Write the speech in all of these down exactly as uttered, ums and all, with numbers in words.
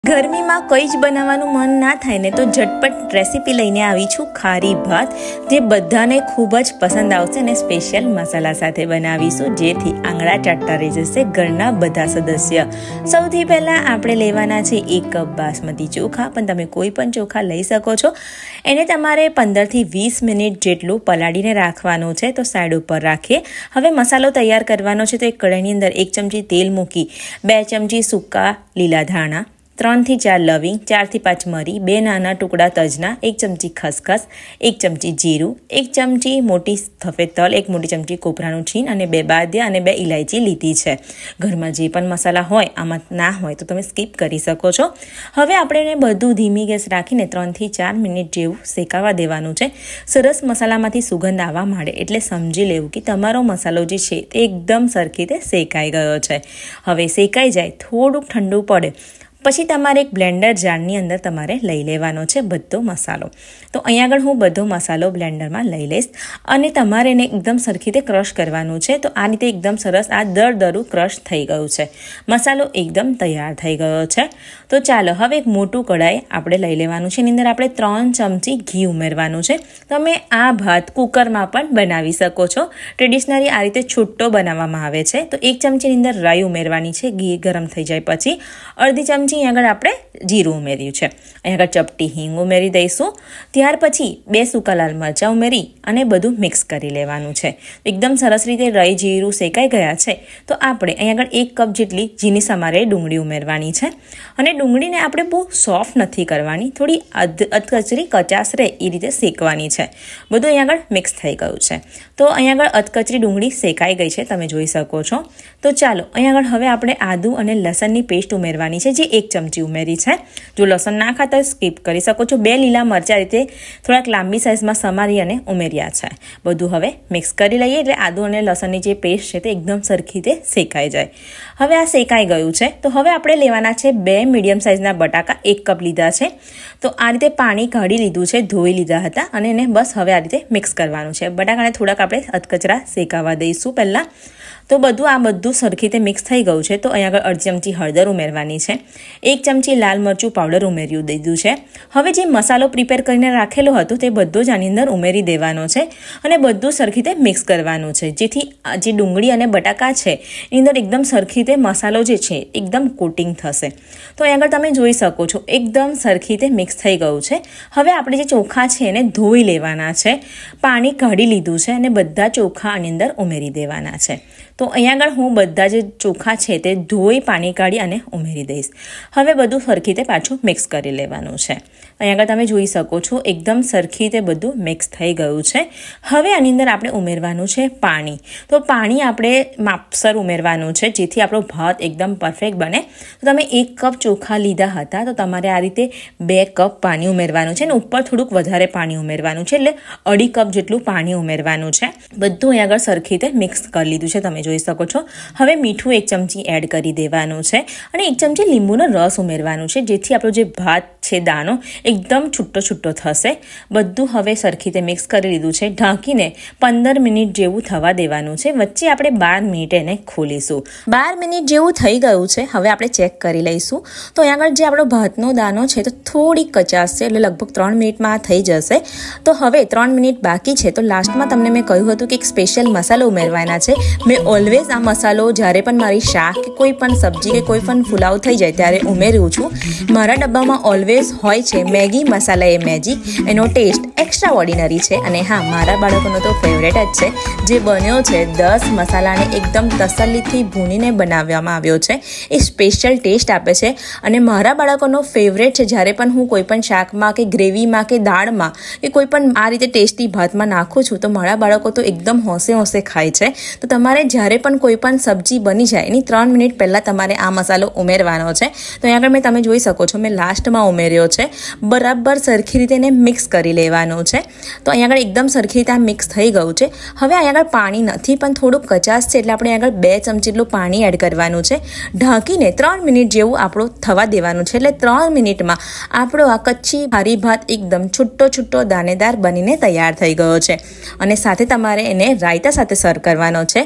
ગરમીમાં કંઈ જ બનાવવાનું મન ના થાય ને તો ઝટપટ રેસીપી લઈને આવી છું ખારી ભાત, જે બધાને ખૂબ જ પસંદ આવશે અને સ્પેશિયલ મસાલા સાથે બનાવીશું, જેથી આંગળા ચાટતા રહી જશે ઘરના બધા સદસ્ય. સૌથી પહેલાં આપણે લેવાના છે એક કપ બાસમતી ચોખા, પણ તમે કોઈ પણ ચોખા લઈ શકો છો. એને તમારે પંદરથી વીસ મિનિટ જેટલું પલાળીને રાખવાનું છે. તો સાઈડ ઉપર રાખીએ. હવે મસાલો તૈયાર કરવાનો છે. તો એક કઢાઈની અંદર એક ચમચી તેલ મૂકી, બે ચમચી સૂકા લીલા ધાણા, ત્રણથી ચાર લવિંગ, ચારથી પાંચ મરી, બે નાના ટુકડા તજના, એક ચમચી ખસખસ, એક ચમચી જીરું, એક ચમચી મોટી સફેદ તલ, એક મોટી ચમચી કોપરાનું છીણ અને બે બાદિયા અને બે ઇલાયચી લીધી છે. ઘરમાં જે પણ મસાલા હોય, આમાં ના હોય તો તમે સ્કીપ કરી શકો છો. હવે આપણે એને બધું ધીમી ગેસ રાખીને ત્રણથી ચાર મિનિટ જેવું શેકાવા દેવાનું છે. સરસ મસાલામાંથી સુગંધ આવવા માંડે એટલે સમજી લેવું કે તમારો મસાલો જે છે તે એકદમ સરખી રીતે શેકાઈ ગયો છે. હવે શેકાઈ જાય, થોડુંક ઠંડુ પડે પછી તમારે એક બ્લેન્ડર જારની અંદર તમારે લઈ લેવાનો છે બધો મસાલો. તો અહીંયા આગળ હું બધો મસાલો બ્લેન્ડરમાં લઈ લઈશ અને તમારે એને એકદમ સરખી રીતે ક્રશ કરવાનું છે. તો આ રીતે એકદમ સરસ આ દરદરું ક્રશ થઈ ગયું છે. મસાલો એકદમ તૈયાર થઈ ગયો છે. તો ચાલો હવે એક મોટું કઢાઈ આપણે લઈ લેવાનું છે. એની અંદર આપણે ત્રણ ચમચી ઘી ઉમેરવાનું છે. તમે આ ભાત કુકરમાં પણ બનાવી શકો છો. ટ્રેડિશનલી આ રીતે છૂટો બનાવવામાં આવે છે. તો એક ચમચીની અંદર રાઈ ઉમેરવાની છે. ઘી ગરમ થઈ જાય પછી અડધી ચમચી અહીં આગળ આપણે જીરું ઉમેર્યું છે. અહીં આગળ ચપટી હિંગ ઉમેરી દઈશું. ત્યાર પછી બે સૂકા લાલ મરચાં ઉમેરી અને બધું મિક્સ કરી લેવાનું છે. એકદમ સરસ રીતે રાઈ જીરું શેકાઈ ગયા છે. તો આપણે અહીં આગળ એક કપ જેટલી ઝીણી સમારે ડુંગળી ઉમેરવાની છે. અને ડુંગળીને આપણે બહુ સોફ્ટ નથી કરવાની, થોડી અધકચરી કચાશ રહે એ રીતે શેકવાની છે. બધું અહીં આગળ મિક્સ થઈ ગયું છે. તો અહીં આગળ અધકચરી ડુંગળી શેકાઈ ગઈ છે, તમે જોઈ શકો છો. તો ચાલો અહીં આગળ હવે આપણે આદુ અને લસણની પેસ્ટ ઉમેરવાની છે, જે એક ચમચી ઉમેરી છે. જો લસણ ના ખાતા સ્કીપ કરી શકો છો. બે લીલા મરચાં રીતે થોડાક લાંબી સાઇઝમાં સમારી અને ઉમેર્યા છે. બધું હવે મિક્સ કરી લઈએ એટલે આદુ અને લસણની જે પેસ્ટ છે તે એકદમ સરખી રીતે શેકાઈ જાય. હવે આ શેકાઈ ગયું છે. તો હવે આપણે લેવાના છે બે મીડિયમ સાઇઝના બટાકા, એક કપ લીધા છે. તો આ રીતે પાણી કાઢી લીધું છે, ધોઈ લીધા હતા અને એને બસ હવે આ રીતે મિક્સ કરવાનું છે. બટાકાને થોડાક આપણે અધકચરા શેકાવા દઈશું પહેલાં. તો બધું આ બધું સરખી રીતે મિક્સ થઈ ગયું છે. તો અહીં આગળ અડધી ચમચી હળદર ઉમેરવાની છે. એક ચમચી લાલ મરચું પાવડર ઉમેર્યું દીધું છે. હવે જે મસાલો પ્રિપેર કરીને રાખેલો હતો તે બધો જ આની અંદર ઉમેરી દેવાનો છે અને બધું સરખી રીતે મિક્સ કરવાનું છે, જેથી જે ડુંગળી અને બટાકા છે એની અંદર એકદમ સરખી રીતે મસાલો જે છે એકદમ કોટિંગ થશે. તો અહીં આગળ તમે જોઈ શકો છો એકદમ સરખી રીતે મિક્સ થઈ ગયું છે. હવે આપણે જે ચોખા છે એને ધોઈ લેવાના છે. પાણી કાઢી લીધું છે અને બધા ચોખા આની અંદર ઉમેરી દેવાના છે. તો અહીંયા આગળ હું બધા જે ચોખા છે તે ધોઈ પાણી કાઢી અને ઉમેરી દઈશ. હવે બધું સરખી રીતે પાછું મિક્સ કરી લેવાનું છે. અહીંયા આગળ તમે જોઈ શકો છો એકદમ સરખી રીતે બધું મિક્સ થઈ ગયું છે. હવે આની અંદર આપણે ઉમેરવાનું છે પાણી. તો પાણી આપણે માપસર ઉમેરવાનું છે, જેથી આપણો ભાત એકદમ પરફેક્ટ બને. તો તમે એક કપ ચોખા લીધા હતા તો તમારે આ રીતે બે કપ પાણી ઉમેરવાનું છે અને ઉપર થોડુંક વધારે પાણી ઉમેરવાનું છે, એટલે અઢી કપ જેટલું પાણી ઉમેરવાનું છે. બધું અહીં આગળ સરખી રીતે મિક્સ કરી લીધું છે, તમે જોઈ શકો છો. હવે મીઠું એક ચમચી એડ કરી દેવાનું છે અને એક ચમચી લીંબુનો રસ ઉમેરવાનું છે, જેથી આપણો જે ભાત છે દાણો એકદમ છૂટો છૂટો થશે. બધું હવે સરખી રીતે મિક્સ કરી લીધું છે. ઢાંકીને પંદર મિનિટ જેવું થવા દેવાનું છે. વચ્ચે આપણે બાર મિનિટ એને ખોલીશું. બાર મિનિટ જેવું થઈ ગયું છે. હવે આપણે ચેક કરી લઈશું. તો અહીં આગળ જે આપણો ભાતનો દાણો છે તો થોડી કચાશ છે, એટલે લગભગ ત્રણ મિનિટમાં આ થઈ જશે. તો હવે ત્રણ મિનિટ બાકી છે. તો લાસ્ટમાં તમને મેં કહ્યું હતું કે એક સ્પેશિયલ મસાલો ઉમેરવાના છે. મેં ઓલવેઝ આ મસાલો જ્યારે પણ મારી શાક કે કોઈ પણ સબ્જી કે કોઈ પણ પુલાવ થઈ જાય ત્યારે ઉમેરું છું. મારા ડબ્બામાં ઓલવેઝ હોય છે મેગી મસાલા એ મેજિક. એનો ટેસ્ટ એક્સ્ટ્રા ઓર્ડિનરી છે અને હા, મારા બાળકોનો તો ફેવરેટ જ છે. જે બન્યો છે દસ મસાલાને એકદમ તસલ્લીથી ભૂનીને બનાવવામાં આવ્યો છે. એ સ્પેશિયલ ટેસ્ટ આપે છે અને મારા બાળકોનો ફેવરેટ છે. જ્યારે પણ હું કોઈ પણ શાકમાં કે ગ્રેવીમાં કે દાળમાં કે કોઈ પણ આ રીતે ટેસ્ટી ભાતમાં નાખું છું તો મારા બાળકો તો એકદમ હોંશે હોંશે ખાય છે. તો તમારે જ્યારે પણ કોઈ પણ સબ્જી બની જાય એની ત્રણ મિનિટ પહેલાં તમારે આ મસાલો ઉમેરવાનો છે. તો અહીં આગળ મેં તમે જોઈ શકો છો મેં લાસ્ટમાં ઉમેર્યો છે. બરાબર સરખી રીતે એને મિક્સ કરી લેવાનું છે. તો અહીં આગળ એકદમ સરખી રીતે આ મિક્સ થઈ ગયું છે. હવે અહીં આગળ પાણી નથી પણ થોડુંક કચાશ છે, એટલે આપણે આગળ બે ચમચી જેટલું પાણી એડ કરવાનું છે. ઢાંકીને ત્રણ મિનિટ જેવું આપણું થવા દેવાનું છે. એટલે ત્રણ મિનિટમાં આપણો આ કચ્છી ખારી ભાત એકદમ છૂટો છૂટો દાણેદાર બનીને તૈયાર થઈ ગયો છે અને સાથે તમારે એને રાયતા સાથે સર્વ કરવાનો છે. તો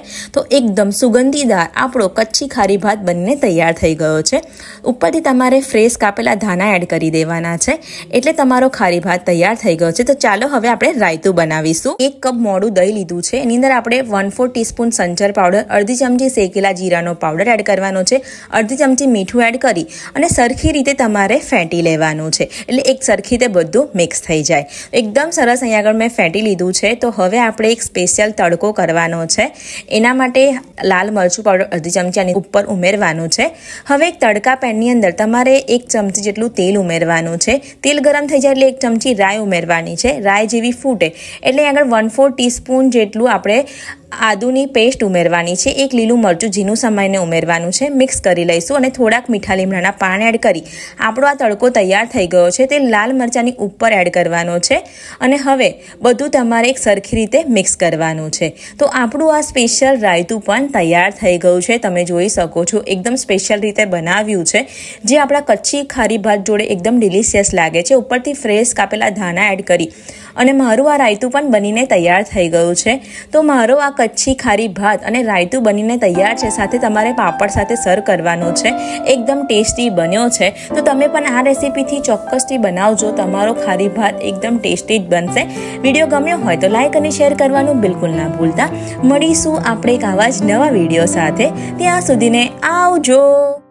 એકદમ સુગંધીદાર આપણો કચ્છી ખારી ભાત બનીને તૈયાર થઈ ગયો છે। ઉપરથી તમારે ફ્રેશ કાપેલા ધાણા એડ કરી દેવાના છે એટલે તમારો ખારી ભાત તૈયાર થઈ ગયો છે। તો ચાલો હવે આપણે રાયતું બનાવીશું। એક કપ મોડું દહીં લીધું છે, એની અંદર આપણે વન ફોર ટીસ્પૂન સંચર પાવડર, અડધી ચમચી શેકેલા જીરાનો પાવડર એડ કરવાનો છે, અડધી ચમચી મીઠું એડ કરી અને સરખી રીતે તમારે ફેંટી લેવાનું છે એટલે એક સરખી રીતે બધું મિક્સ થઈ જાય। એકદમ સરસ અહીંયા આગળ મેં ફેંટી લીધું છે। તો હવે આપણે એક સ્પેશિયલ તડકો કરવાનો છે। એના માટે લાલ મરચું પાવડર અડધી ચમચી આની ઉપર ઉમેરવાનું છે। હવે એક તડકા પેનની અંદર તમારે એક ચમચી જેટલું તેલ ઉમેરવાનું છે। તેલ ગરમ થઈ જાય એટલે એક ચમચી રાઈ ઉમેરવાની છે। રાઈ જેવી ફૂટે એટલે આગળ વન ફોર ટીસ્પૂન જેટલું આપણે આદુની પેસ્ટ ઉમેરવાની છે। એક લીલું મરચું ઝીણું સમારીને ઉમેરવાનું છે। મિક્સ કરી લઈશું અને થોડાક મીઠા લીમડાના પાન એડ કરી આપણો આ તડકો તૈયાર થઈ ગયો છે। તે લાલ મરચાંની ઉપર એડ કરવાનો છે અને હવે બધું તમારે એક સરખી રીતે મિક્સ કરવાનું છે। તો આપણું આ સ્પેશિયલ રાયતું પણ તૈયાર થઈ ગયું છે। તમે જોઈ શકો છો એકદમ સ્પેશિયલ રીતે બનાવ્યું છે, જે આપણા કચ્છી ખારી ભાત જોડે એકદમ ડિલિશિયસ લાગે છે। ઉપરથી ફ્રેશ કાપેલા ધાણા એડ કરી અને મારું આ રાયતું પણ બનીને તૈયાર થઈ ગયું છે। તો મારો આ કચ્છી ખારી ભાત અને રાયતું બનીને તૈયાર છે, સાથે તમારે પાપડ સાથે સર્વ કરવાનું છે। એકદમ ટેસ્ટી બન્યો છે। તો તમે પણ આ રેસીપીથી ચોક્કસથી બનાવજો, તમારો ખારી ભાત એકદમ ટેસ્ટી જ બનશે। વિડીયો ગમ્યો હોય તો લાઈક અને શેર કરવાનું બિલકુલ ના ભૂલતા। મળીશું આપણે એક આવા જ નવા વિડીયો સાથે। ત્યાં સુધીને આવજો।